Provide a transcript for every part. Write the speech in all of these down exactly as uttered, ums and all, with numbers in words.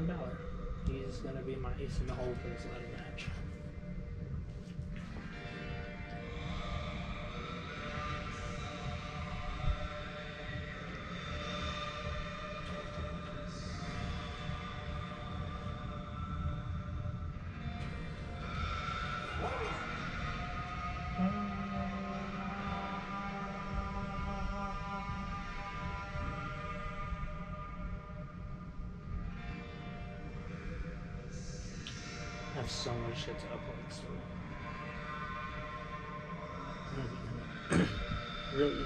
Finn Balor. He's gonna be my ace in the hole for this ladder match. I have so much shit to upload still. Really?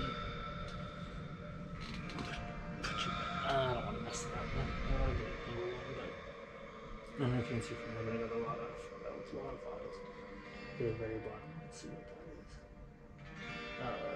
I don't want to mess it up. I want to get it angle one, but I don't know if you can see from there, but I got a lot of, that was a lot of files. They're very blunt. Let's see what that is. Uh,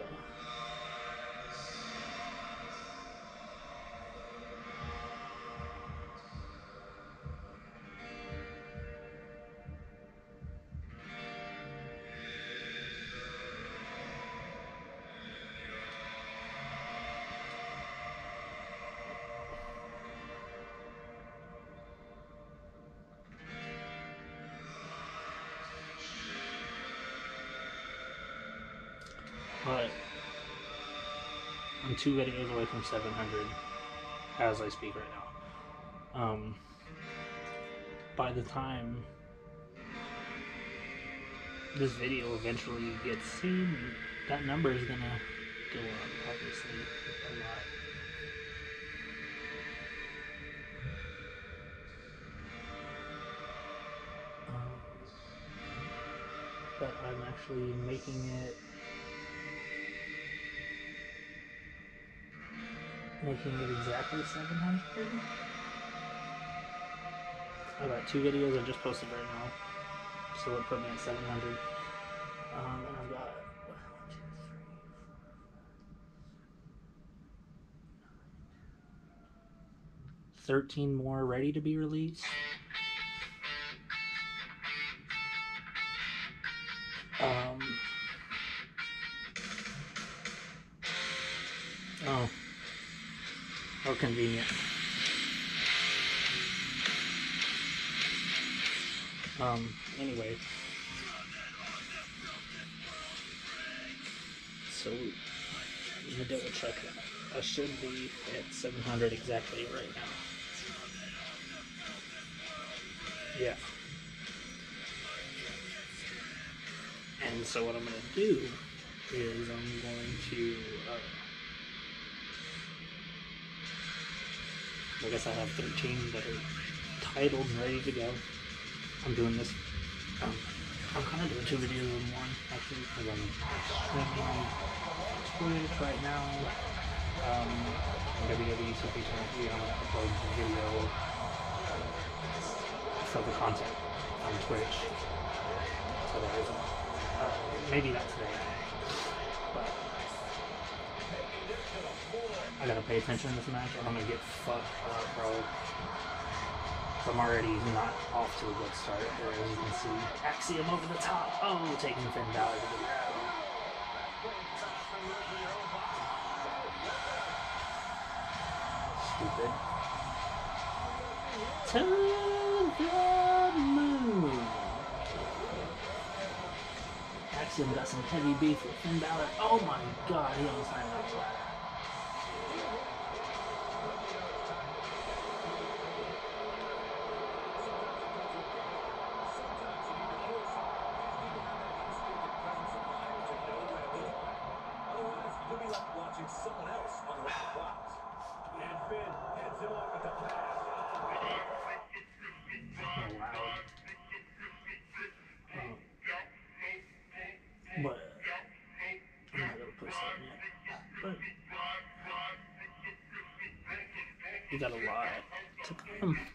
But I'm two videos away from seven hundred as I speak right now. Um, by the time this video eventually gets seen, that number is gonna go up, obviously, a lot. Um, but I'm actually making it making it exactly seven hundred. I got two videos I just posted right now, so it put me at seven hundred. Um, and I've got one, two, three, thirteen more ready to be released. Um, oh, how convenient. Um, anyway. So, I'm gonna double check that. I should be at seven hundred exactly right now. Yeah. And so what I'm gonna do is I'm going to, uh, I guess I have thirteen that are titled and ready to go. I'm doing this, um, I'm kind of doing two videos in one, actually, because I'm streaming on Twitch right now. Um, W W E two K twenty-three, I'm going to upload the video for the content on Twitch. So there is, uh, maybe not today, but I gotta pay attention to this match or I'm gonna get fucked up, bro. I'm already not off to a good start there, as you can see. Axiom over the top. Oh, taking Finn Balor to the ground. Stupid. To the moon. Axiom got some heavy beef with Finn Balor. Oh my god, he almost landed on the ladder. Someone else on the clock. And Finn heads him off at the pass. Oh, wow. Um, but I'm not gonna push that yet. But you got a lot to come.